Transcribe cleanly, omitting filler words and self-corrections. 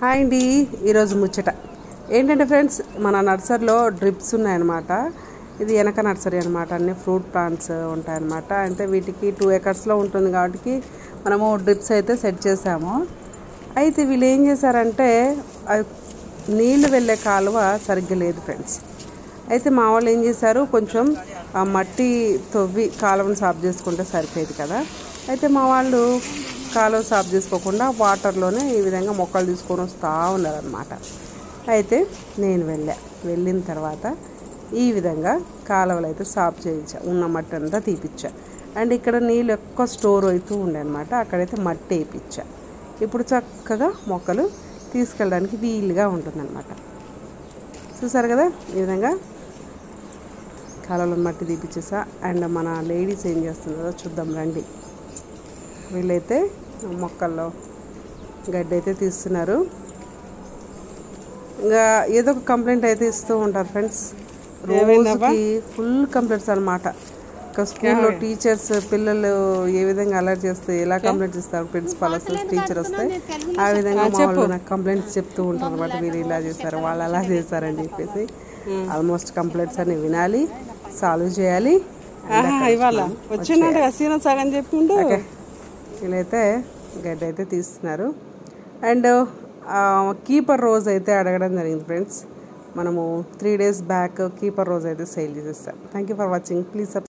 Hi అండి, ఈరోజు ముచ్చట ఏంటంటే ఫ్రెండ్స్, మన నర్సరీలో డ్రిప్స్ ఉన్నాయన్నమాట. ఇది వెనక నర్సరీ అనమాట. అన్ని ఫ్రూట్ ప్లాంట్స్ ఉంటాయన్నమాట. అంటే వీటికి 2 ఎకర్స్లో ఉంటుంది కాబట్టి మనము డ్రిప్స్ అయితే సెట్ చేసాము. అయితే వీళ్ళు ఏం చేశారంటే నీళ్ళు వెళ్ళే కాలువ సరిగ్గా లేదు ఫ్రెండ్స్. అయితే మా వాళ్ళు ఏం చేశారు, కొంచెం మట్టి తవ్వి కాలువను సాఫ్ చేసుకుంటే సరిపోయేది కదా. అయితే మా వాళ్ళు కాలువ సాఫ్ చేసుకోకుండా వాటర్లోనే ఈ విధంగా మొక్కలు తీసుకొని వస్తూ ఉన్నారనమాట. అయితే నేను వెళ్ళిన తర్వాత ఈ విధంగా కాలువలు అయితే సాఫ్ చేయించా, ఉన్న మట్టి అంతా తీపిచ్చా. అండ్ ఇక్కడ నీళ్ళు ఎక్కువ స్టోర్ అవుతూ ఉండే అనమాట. అక్కడైతే మట్టి వేయించా. ఇప్పుడు చక్కగా మొక్కలు తీసుకెళ్ళడానికి వీలుగా ఉంటుందన్నమాట. చూసారు కదా, ఈ విధంగా కాలువలో మట్టి తీపిచ్చేసా. అండ్ మన లేడీస్ ఏం చేస్తున్నారో చూద్దాం రండి. వీళ్ళైతే మొక్కల్లో గడ్డి అయితే తీస్తున్నారు. ఇంకా ఏదో ఒక కంప్లైంట్ అయితే ఇస్తూ ఉంటారు ఫ్రెండ్స్. రోజుకి ఫుల్ కంప్లైంట్స్ అనమాట. ఇంకా స్కూల్లో టీచర్స్ పిల్లలు ఏ విధంగా అలర్ట్ చేస్తే ఎలా కంప్లైంట్స్ ఇస్తారు, ప్రిన్సిపాల్ వస్తే టీచర్ వస్తే ఆ విధంగా మా వాళ్ళు నాకు కంప్లైంట్స్ చెప్తూ ఉంటారు అనమాట. వీళ్ళు ఇలా చేస్తారు, వాళ్ళు అలా చేస్తారని చెప్పేసి ఆల్మోస్ట్ కంప్లైంట్స్ అన్ని వినాలి, సాల్వ్ చేయాలి. వీళ్ళైతే గడ్డి అయితే తీస్తున్నారు. అండ్ కీపర్ రోజ్ అయితే అడగడం జరిగింది ఫ్రెండ్స్. మనము 3 days బ్యాక్ కీపర్ రోజ్ అయితే సేల్ చేసేస్తాం. Thank you for watching. Please